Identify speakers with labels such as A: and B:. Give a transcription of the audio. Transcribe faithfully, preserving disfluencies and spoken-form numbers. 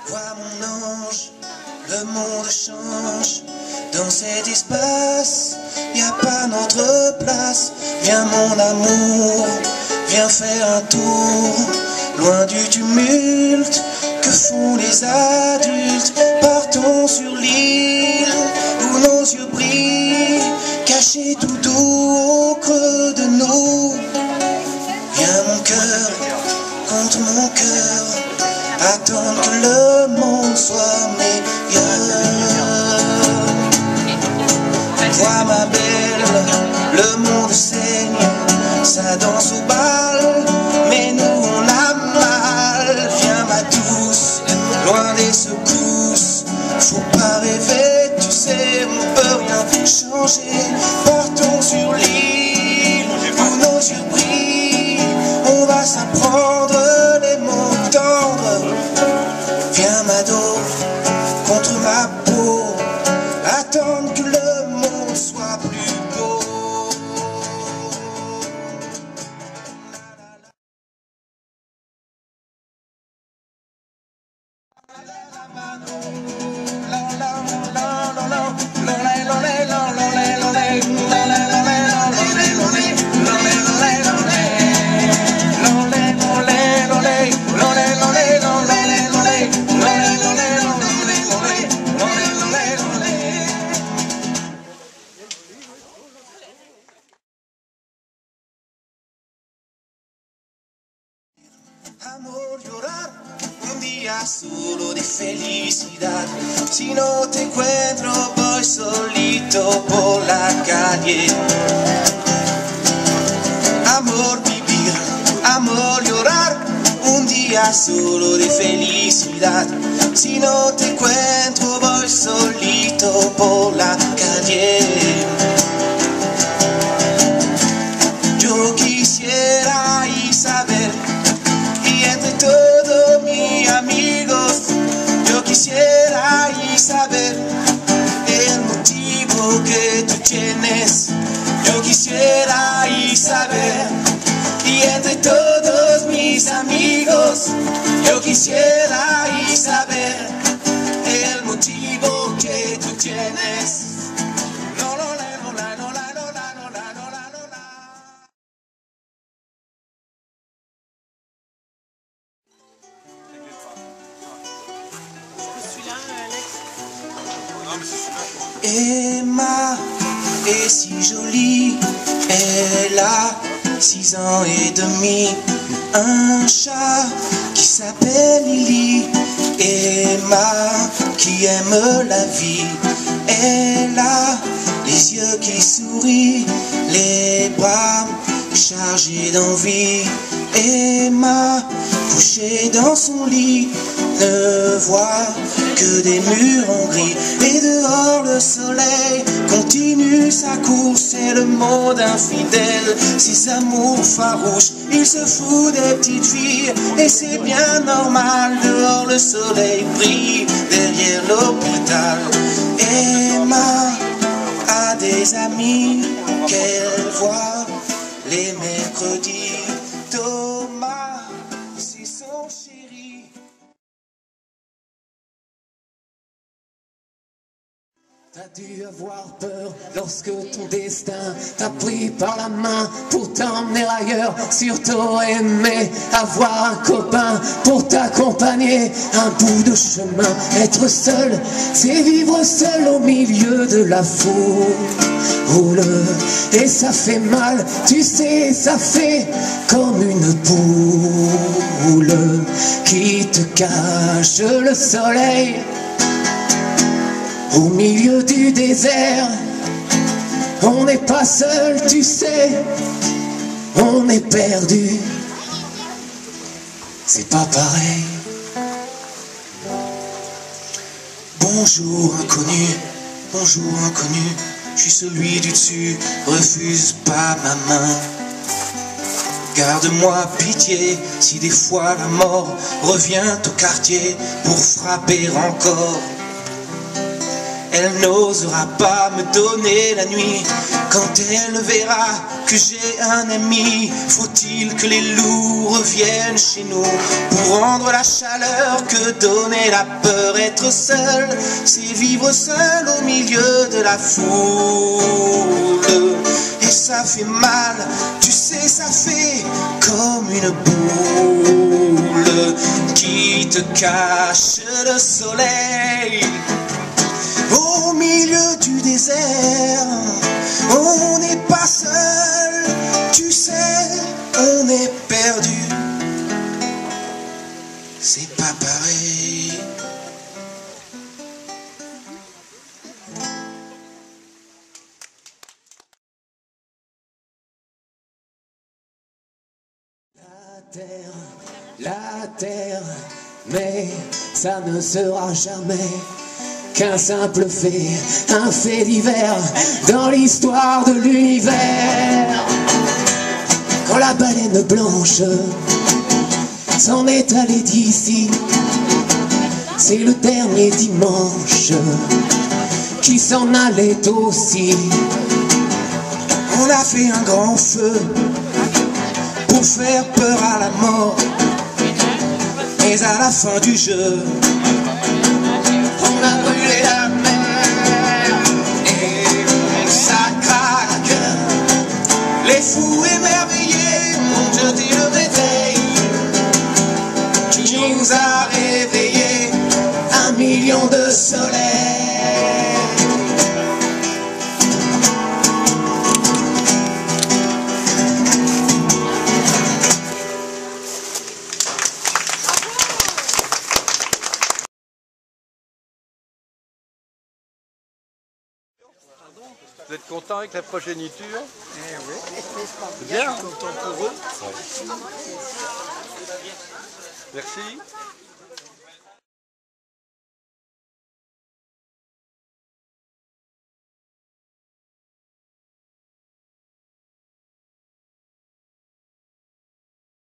A: Vois mon ange, le monde change. Dans cet espace, y a pas notre place. Viens mon amour, viens faire un tour, loin du tumulte que font les adultes. Partons sur l'île où nos yeux brillent, cachés tout doux au creux de nous. Viens mon cœur, contre mon cœur, attendre que le monde soit meilleur. Vois ma belle, le monde saigne, ça danse au bal, mais nous on a mal. Viens ma douce, loin des secousses, faut pas rêver, tu sais on peut rien changer. Partons sur l'île où nos yeux brillent, on va s'apprendre les mots tendres. Viens m'ado, contre ma peau, attendre que le monde soit plus beau. Amor, llorar un día solo de felicidad. Si no te encuentro voy solito por la calle. Amor, vivir, amor, llorar un día solo de felicidad. Si no te encuentro voy solito por la calle. Yo quisiera y saber, y entre todos mis amigos, yo quisiera y saber el motivo que tú tienes. Yo quisiera y saber, y entre todos mis amigos, yo quisiera y saber el motivo que tú tienes. No, no, no, no, no, no, no, no, no, no, no, no, no. Emma est si jolie, elle a six ans et demi. Un chat qui s'appelle Lily. Emma qui aime la vie, elle a les yeux qui sourient, les bras chargés d'envie. Emma, couchée dans son lit, ne voit que des murs en gris. Et dehors le soleil continue sa course. C'est le monde infidèle, ses amours farouches. Il se fout des petites filles et c'est bien normal. Dehors le soleil brille derrière l'hôpital. Emma a des amis qu'elle voit les mercredis. Thomas, c'est son chéri. T'as dû avoir peur lorsque ton destin t'a pris par la main pour t'emmener ailleurs. Surtout aimer avoir un copain pour t'accompagner un bout de chemin. Être seul, c'est vivre seul au milieu de la foule. Et ça fait mal, tu sais, ça fait comme une boule qui te cache le soleil. Au milieu du désert, on n'est pas seul, tu sais, on est perdu. C'est pas pareil. Bonjour inconnu, bonjour inconnu, je suis celui du dessus, refuse pas ma main. Garde-moi pitié si des fois la mort revient au quartier pour frapper encore. Elle n'osera pas me donner la nuit. Quand elle verra que j'ai un ami, faut-il que les loups reviennent chez nous pour rendre la chaleur que donnait la peur. Être seul, c'est vivre seul au milieu de la foule. Et ça fait mal, tu sais, ça fait comme une boule qui te cache le soleil. Au milieu du désert, on n'est pas seul, tu sais, on est perdu. C'est pas pareil. La terre, la terre, mais ça ne sera jamais qu'un simple fait, un fait divers dans l'histoire de l'univers. Quand la baleine blanche s'en est allée d'ici, c'est le dernier dimanche qui s'en allait aussi. On a fait un grand feu pour faire peur à la mort, mais à la fin du jeu, on a brûlé la mer et ça craque. Les fous émerveillés ont jeté le réveil qui nous a réveillés un million de soleils.
B: Vous êtes content avec la progéniture?
C: Eh oui.
B: C'est bien.
C: Content pour eux.
B: Merci.